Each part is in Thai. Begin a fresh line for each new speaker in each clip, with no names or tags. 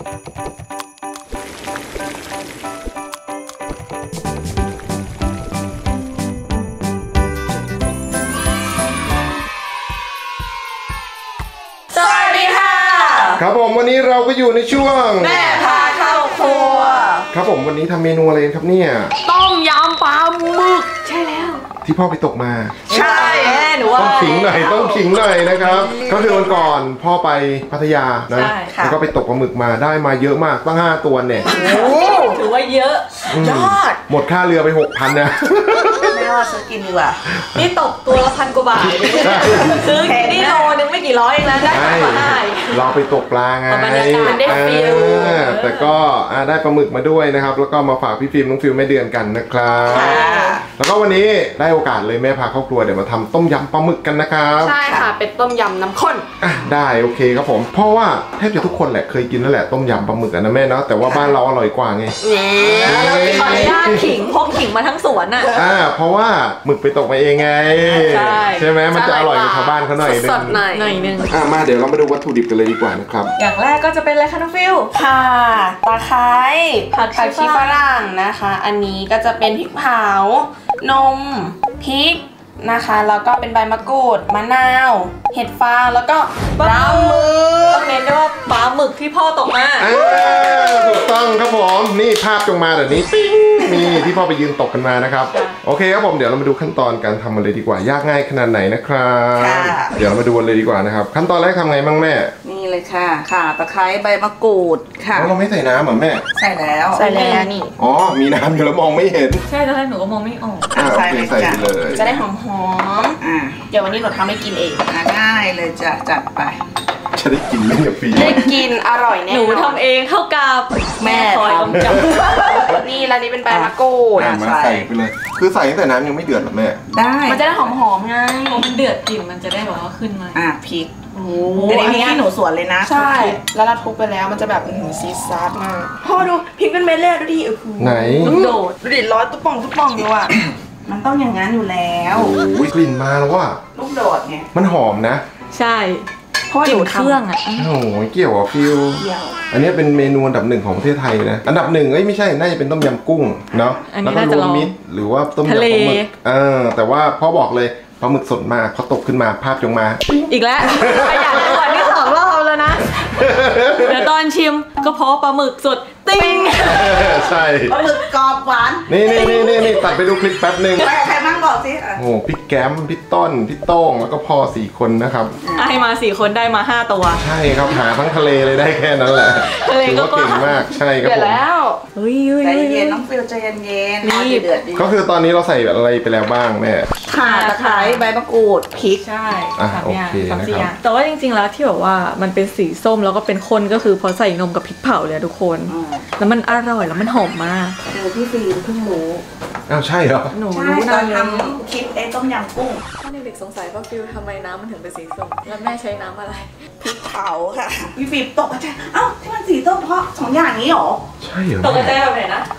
ครับผมวันนี้เราก็อยู่ในช่วง
แม่พาเข้าครัว
ครับผมวันนี้ทำเมนูอะไรครับเนี่ย
ต้มยำปลาหมึกใช่แล้ว
ที่พ่อไปตกมา
ใช่หนูว่า
ต้องขิงหน่อยนะครับก็คือวันก่อนพ่อไปพัทยานะแล้วก็ไปตกปลาหมึกมาได้มาเยอะมากตั้ง5 ตัวเนี่ย
ถือว่าเยอะยอด
หมดค่าเรือไป 6,000 นะ
แม่ว่าซื้อกินดีกว่านี่ตกตัวละ1,000 กว่าบาทซื้อนี่โลนึงไม่กี่ร้อยเองนะได้กว่าได้
เราไปตกปลาไงแต่ก็ได้ปลาหมึกมาด้วยนะครับแล้วก็มาฝากพี่ฟิล์มน้องฟิลแม่เดือนกันนะครับแล้วก็วันนี้ได้โอกาสเลยแม่พาเข้าครัวเดี๋ยวมาทำต้มยำปลาหมึกกันนะครับ
ใช่ค่ะเป็นต้มยำน้ำข้น
ได้โอเคครับผมเพราะว่าแทบจะทุกคนแหละเคยกินนั่นแหละต้มยำปลาหมึกนะแม่เนาะแต่ว่าบ้านเราอร่อยกว่าไง
ขออนุญาตขิงพกขิงมาทั้งสวนอ่ะ
เพราะว่าหมึกไปตกมาเองไงใช่ไหมมันจะอร่อยกว่าชาวบ้านเขาหน่อยนึงมาเดี๋ยวเรามาดูวัตถุดิบกันเลยดีกว่านะครับ
อย่างแรกก็จะเป็นอะไรคะน้องฟิล
ค่ะตะไคร้ผักชีฝรั่งนะคะอันนี้ก็จะเป็นพริกเผานมพริกนะคะแล้วก็เป็นใบมะกรูดมะนาวเห็ดฟางแล้วก็ปลาหมึก
ต้องเน้นด้วยว่าปลาหมึกที่พ่อตกมา
ถูกต้องครับผมนี่ภาพจงมาแบบนี้ปิ๊งนี่ที่พ่อไปยืนตกกันมานะครับโอเคครับผมเดี๋ยวเรามาดูขั้นตอนการทำมันเลยดีกว่ายากง่ายขนาดไหนนะครับเดี๋ยวเรามาดูกันเลยดีกว่านะครับขั้นตอนแรกทำไงบ้างแม่
นี่เลยค่ะข่าตะไคร้ใบมะกรูดค่ะ
เราไม่ใส่น้ำเหรอแม่
ใส่แล้ว
นี่อ๋อมีน้ำอยู่แล้วมองไม่เห็น
ใช่ตอนแรกหนูก็มองไม่ออก
ใส่เลย
จะได้หอมเดี๋ยววันนี้เราทำให้กินเองได้เลยจะจัดไป
จะได้กินไหมเนี่ยฟี
ได้กินอร่อยแน่
หนูทำเองเท่ากับ
แม่คอยกำกับนี่แล้วนี่เป็นใบมะกรูด
มาใส่ไปเลยคือใส่ตั้งแต่น้ำยังไม่เดือดหรอแม่
ได้มันจะได้หอมๆไง
มันเดือดกลิ่นมันจะได้แบบว่าขึ้นมา
พริกอันนี้ที่หนูสวนเลยนะใช่แล้วเราทุบไปแล้วมันจะแบบซีซาร์มากพ่อดูพริกเป็นเม็ดเลยดูดิ
ไหน
ลูกโดดดูดิร้อยตุ๊บป่องอยู่อ่ะมันต้องอย่างนั้นอยู่แล้ว
โอ้ยกลิ่นมาแล้วว่ะ
ลูกโดดไง
มันหอมนะ
ใช่เพราะอยู่เครื่องอ่ะ
โอ้ยเกี่ยวกับฟิลอันนี้เป็นเมนูอันดับ1ของประเทศไทยนะอันดับ1ไม่ใช่น่าจะเป็นต้มยำกุ้งเนาะแล้วก็รวมมิตรหรือว่าต้มยำปลาหมึกแต่ว่าพ่อบอกเลยปลาหมึกสดมากเขาตกขึ้นมาภาพจงมา
อีกแล้วขยันตัวนี่2 รอบแล้วนะเดี๋ยวตอนชิมก็เพราะปลาหมึกสดติ้ง
ใช่
ปลาหมึกกรอบหวาน
นี่ตัดไปดูคลิปแป๊บนึง
ใครบ้างบอกสิ
โอ้พี่แก้มพี่ต้นพี่โต้งแล้วก็พ่อ4 คนนะครับ
ให้มา4 คนได้มา5 ตัว
ใช่ครับหาทั้งทะเลเลยได้แค่นั้นแหละ
ทะเลก็
เก่งมากใช่ครับผม
แล้วใจเย็นน้องฟิลใจเย็น
นี่
เดือด
ก็คือตอนนี้เราใส่อะไรไปแล้วบ้างแม่
ข่าตะไคร้ใบมะกรูดพริก
ใช่
โอเคนะครับ
แต่ว่าจริงๆแล้วที่แบบว่ามันเป็นสีส้มแล้วก็เป็นข้นก็คือพอใส่นมกับพริกเผาเลยทุกคนแล้วมันอร่อยแล้วมันหอมมาก
พี่ฟิล์มเพิ่งรู้
ใช่เหรอ
หนูรู้
ตอนทำคลิปต้มยำกุ้ง
ถ้าเด็กๆสงสัยว่าฟิลทำไมน้ำมันถึงเป็นสีส้มแล้วแม่ใช้น้ำอะไร
พริกเผาค่ะพี่ฟิล์มตกใจที่มันสีส้มเพราะ2 อย่างนี้หรอ
ใช่เหรอ
ตกใจแบบไหนนะ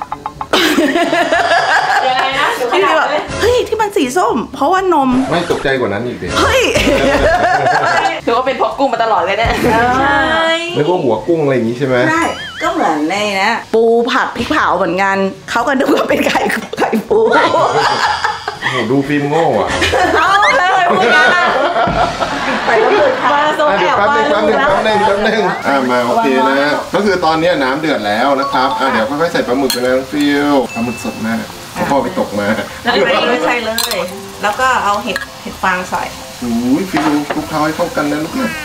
ยังไงนะ
พี่ฟิล์มแบบเฮ้ยที่มันสีส้มเพราะว่านม
ไม่ตกใจกว่านั้นอีกเลย
เฮ้ยถือว่าเป็นเพราะกุ้งมาตลอดเลยเนี่ย
ใช่
ไม่ว่าหัวกุ้งอะไรอย่างนี้ใช่ไหม
ใช่ก็เหมือนในนะปูผัดพริกเผาเหมือนกันเขาก็ดูว่าเป็นไข่ปู
โอ้โหดูฟิล์มโง่อะ
เอาเลยพูดกัน
ไปแล้วเดือด
มาโซแอบ
แป๊บนึงมาโอเคนะก็คือตอนนี้น้ำเดือดแล้วนะครับเดี๋ยวค่อยๆใส่ปลาหมึกไปนะฟิลปลาหมึกสดมากพ่อไปตกมา
ไม่ใช่เลยแล้วก็เอาเห็ดฟางใส่
โอ้ยฟิลคลุกเคล้าให้เข้ากันนะลูกนะ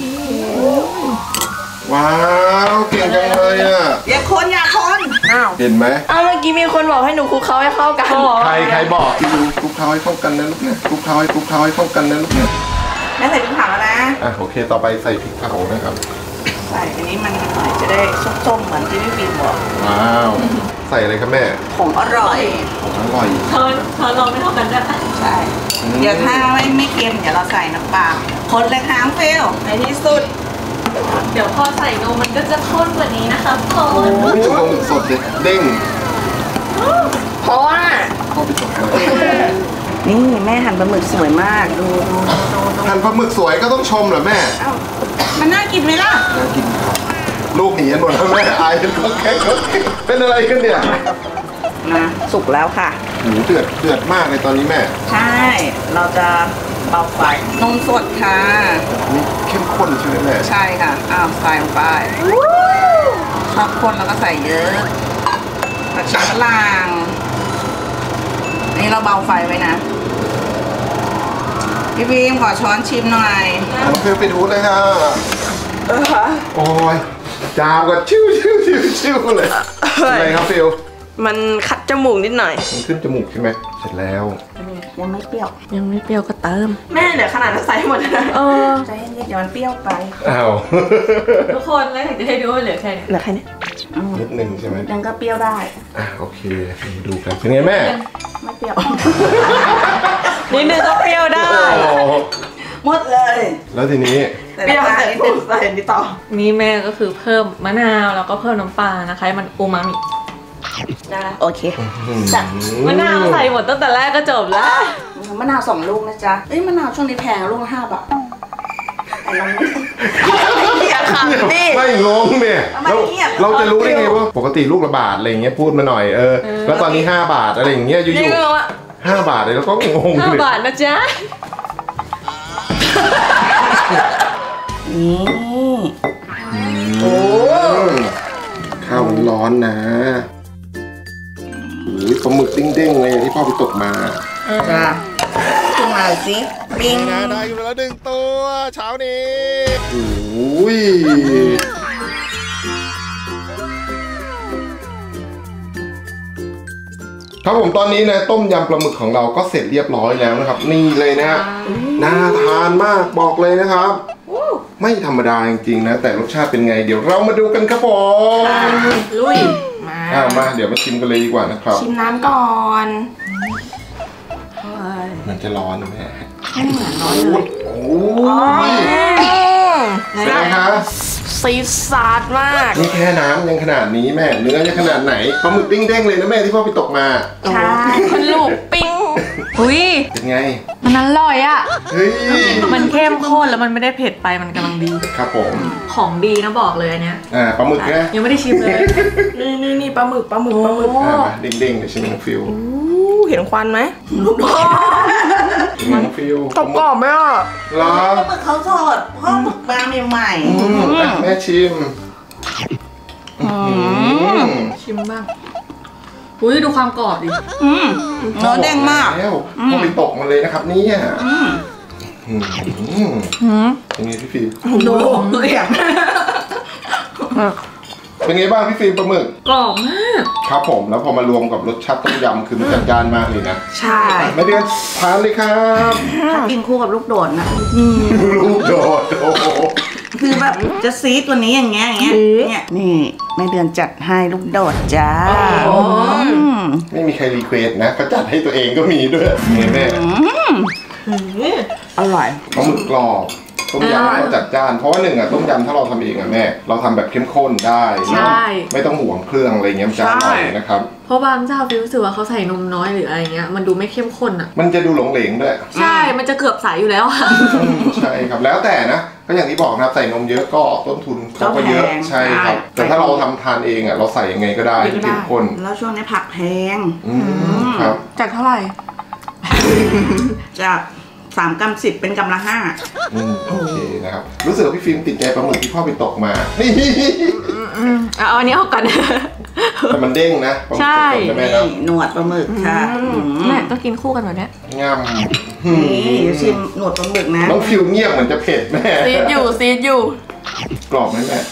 ว้าวเก่งจังเลยอ่ะ
อย่าคน
เห็นไหม
เมื่อกี้มีคนบอกให้หนูคลุกเคล้าให้เข้ากัน
ใครบอกฟิลคลุกเคล้าให้เข้ากันนะลูกนะคลุกเคล้าให้เข้ากันนะลูกนะ
แม่ใส่พริกเผาแล้วนะ
โอเคต่อไปใส่พริกเผานะครับ
ใส่อันนี้มันจะได้ส้มๆเหมือนที่พี่ฟิล์มบอก
ว้าวใส่อะไรครับแม่
ของอร่อย
เธอลองไม่เท่ากันได้
ใช่เดี๋ยวถ้าไม่เค็มเดี๋ยวเราใส่น้ำปลาคนเลยค่ะเฟลในที่สุด
เดี๋ยวพอใส่นมมันก็จะข้นกว่านี้นะคะทุกคน
โอ้ยนมสดเด้ง
เพราะว่านี่แม่หั่นปลาหมึกสวยมากดู
หั่นปลาหมึกสวยก็ต้องชมเหรอแม่
มันน่ากินไหมล่ะ
น่ากินครับลูกหนีกันหมดแล้วแม่อายกันก็แค่เป็นอะไรกันเนี่ย
นะสุกแล้วค่ะ
หูเดือดมากเลยตอนนี้แม่
ใช่เราจะเบาไฟนมสดค่ะ
นี่เข้มข้นใช่ไหมแม่
ใช่ค่ะใส่ลงไปชอบข้นแล้วก็ใส่เยอะผักชีฝรั่งนี่เราเบาไฟไว้นะพี่บีมขอช้อนชิมหน่อย
เพื่อไปดูเลยค่ะโอ้ยจามก็ชิวเลยอะไรครับฟิล
มันคัดจมูกนิดหน่อย
มันขึ้นจมูกใช่ไหมเสร็จแล้ว
ยังไม่เปรี้
ยวก็เติม
แม่เหลือขนาดนั้นใส่หมดเลย
ใจเย็นๆเดี๋ยวมันเปรี้ยวไป
ทุกคนแล้วถึงจะให้ดูว่าเหลือแค่นี้
นิดนึงใช่ไหม
ยังก็เปรี้ยวได้
โอเคดูกันเป็นไงแม่
ไม่เปรี้ยว
นิดนึงก็เปรี้ยวได้
หมดเลย
แล้วทีนี้
เปรี้ยวใส่นิดต่อ
นี่แม่ก็คือเพิ่มมะนาวแล้วก็เพิ่มน้ำปลานะคะมันอูมามิ
โอเค
มะนาวใส่หมดตั้งแต่แรกก็จบแล้ว
มะนาว2 ลูกนะจ๊ะมะนาวช่วงนี้แพงลูก5 บาท
ไม่งงเนี่ยเราจะรู้ได้ไงว่าปกติลูกละบาทอะไรเงี้ยพูดมาหน่อยแล้วตอนนี้5 บาทอะไรอย่างเงี้ยอยู่5 บาทเลยแล้วก็งง
5 บาทนะจ๊ะ
นี่
โอ้ข้าวมันร้อนนะปลาหมึกเด้งๆเลยที่พ่อไปตกมา
จ้าขึ้นมาสิปิ้ง
นะได้กันแล้ว1 ตัวเช้านี้โอ้ยครับผมตอนนี้นะต้มยำปลาหมึกของเราก็เสร็จเรียบร้อยแล้วนะครับนี่เลยนะน่าทานมากบอกเลยนะครับไม่ธรรมดาจริงๆนะแต่รสชาติเป็นไงเดี๋ยวเรามาดูกันครับผม
ลุย
มาเดี๋ยวมาชิมกันเลยดีกว่านะครับ
ชิมน้ำก่อน
มันจะร้อนนะแม่
ไม่เหมือนร้อนเลย
โอ้ยเป็นไงคะ
ซีซาร์มาก
นี่แค่น้ำยังขนาดนี้แม่เนื้อจะขนาดไหนปลาหมึกเด้งๆเลยนะแม่ที่พ่อไปตกมา
ใช่มันลูกปิ้ง
เป็นไง
มันอร่อยอ่ะ
เฮ้ย
มันเข้มข้นแล้วมันไม่ได้เผ็ดไปมันกำลังดี
ครับผม
ของดีนะบอกเลยอันเนี้ย
ปลาหมึกนะ
ยังไม่ได้ชิมเลย
นี่ปลาหมึก
เด้งๆเลยใช่ไหมฟิล
เห็นควันไหม
มันฟิล
กรอบไหมอ่ะ
ปลา
หมึกเขาสดพ่อหมึกมาใหม่
แม่ชิม
ชิมบ้างดูความกรอบดิ
เนื้อเด้งมาก
แล้วพอไปตกมาเลยนะครับนี่เป็นไงพี่ฟิล์ม
ดูตัวอย่าง
เป็นไงบ้างพี่ฟิล์มปลาหมึก
กรอบมาก
ครับผมแล้วพอมารวมกับรสชาติต้มยำคือมันจัดจ้านมากเลยนะ
ใช่
ไม่เดือนทานเลยครับ
กินคู่กับลูกโดดนะ
ลูกโดดโอ้โห
คือแบบจะซีดตัวนี้อย่างเงี้ยนี่ไม่เดือนจัดให้ลูกโดดจ้า
ไม่มีใครรีเควสนะเขาจัดให้ตัวเองก็มีด้วยแม่
อร่อย
ปลาหมึกกรอบต้มยำก็จัดจ้านเพราะว่าต้มยำถ้าเราทำเองแม่เราทำแบบเข้มข้นได้ไม่ต้องห่วงเครื่องอะไรเงี้ยมันจะอร่อยนะครับ
เพราะบางเจ้าฟิวรู้สึกว่าเขาใส่นมน้อยหรืออะไรเงี้ยมันดูไม่เข้มข้นอ่ะ
มันจะดูหลงเหลงด้วย
ใช่มันจะเกือบใสอยู่แล้วค่ะ
ใช่ครับแล้วแต่นะก็อย่างที่บอกนะครับใส่นมเยอะก็ต้นทุนก็เยอะใช่ครับแต่ถ้าเราทำทานเองเราใส่ยังไงก็ได้เข้มข้น
แล้วช่วงนี้ผักแพง
ครับ
จากเท่าไหร่
จาก3 กรัม 10เป็นกรัมละ5
โอเคนะครับรู้สึกว่าพี่ฟิล์มติดใจปลาหมึกที่พ่อไปตกมานี่
เอาอันนี้ออกก่อน
แต่มันเด้งนะ
ใช่
แม่หนวดปลาหมึกค่ะ
แม่ต้องกินคู่กันแบบนี้
ง่
ำนี่ชิมหนวดปลาหมึกนะ
น้องฟิล์มเงียบเหมือนจะเผ็ดแม่
ซีดอยู่
กรอบไหมแม่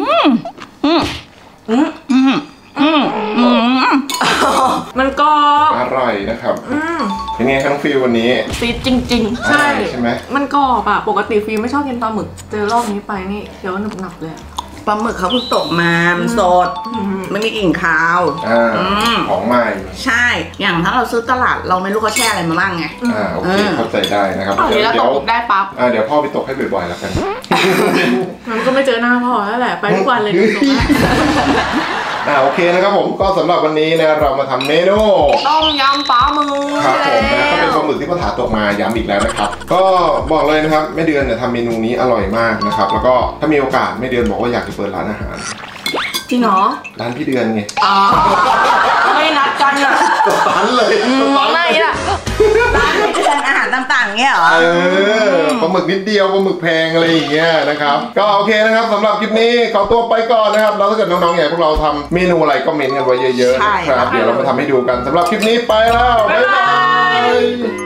มันกรอบ
อร่อยนะครับเป็นไงครับน้องฟิลวันนี้
ซีดจริงๆใช่
ไหม
มันกรอบอ่ะปกติฟิลไม่ชอบกินปลาหมึกเจอรอบนี้ไปนี่เคี้ยวหนับเลย
ปลาหมึกเขาเพิ่งตกมามันสดไม่มีกลิ่นคาว
ของใหม่
ใช่อย่างถ้าเราซื้อตลาดเราไม่รู้เขาแช่อะไรมาบ้างไง
โอเคเข้าใจได้นะครับ
เดี๋ยวตกได้ปั๊บ
เดี๋ยวพ่อไปตกให้บ่อยๆแล้วกัน
มันก็ไม่เจอหน้าพ่อแล้วแหละไปทุกวันเลย
โอเคนะครับผมก็สำหรับวันนี้นะเรามาทำเมนู
ต้มยำปลาหมึก
ครับผมนะก็เป็นปลาหมึกที่พ่อถาตกมาย้ำอีกแล้วนะครับก็บอกเลยนะครับแม่เดือนเนี่ยทำเมนูนี้อร่อยมากนะครับแล้วก็ถ้ามีโอกาสแม่เดือนบอกว่าอยากจะเปิดร้านอาหาร
จริงเหรอ
ร้านพี่เดือนไง
ไม่นัดกันอ่ะ
ร้านเลยร้าน
ไม่ล่ะ
ร้านที่เป็นอาหารต่างๆเงี้ยเหรอ
ปลาหมึกนิดเดียวปลาหมึกแพงอะไรอย่างเงี้ยนะครับก็โอเคนะครับสำหรับคลิปนี้ขอตัวไปก่อนนะครับแล้วถ้าเกิดน้องๆอยากให้พวกเราทำเมนูอะไรก็เมนต์กันไว้เยอะๆนะครับเดี๋ยวเรามาทำให้ดูกันสำหรับคลิปนี้ไปแล้วบ๊ายบาย